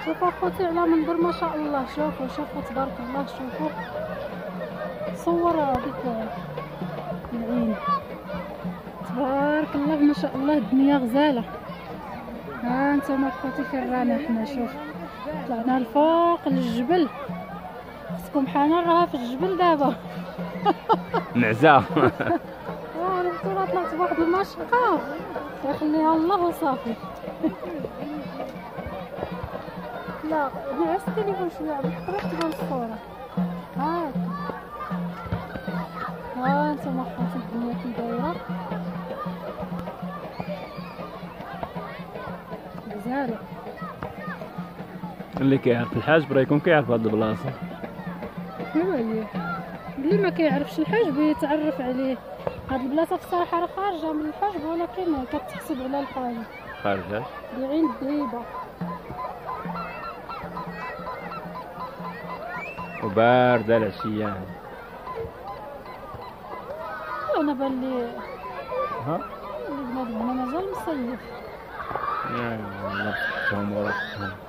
شوفوا اخوتي على منظر ما شاء الله. شوفوا تبارك الله. شوفوا صور هذيك العين تبارك الله ما شاء الله. الدنيا غزاله. ها انتما اخوتي فين رانا حنا. شوف طلعنا الفوق للجبل. خصكم حنا راه في الجبل دابا. معزه. عرفتوا راه طلعت بواحد المشقه يخليها الله وصافي. لا نعس التليفون شويه باش تبان الصوره. ها انتما اخوتي الدنيا كي دايره غزاله. اللي كيعرف الحاج راه يكون كيعرف هاد البلاصه. ايوا هي اللي ما كيعرفش الحجب يتعرف عليه. هاد البلاصه في الصراحه راه خارجه من الحجب ولكن كتحسب على الحاجه خارجه بعين الدريبه. وبارده العشيه. انا بان لي ها بنادم هنا مازال مصيف. يا الله تهم وراك.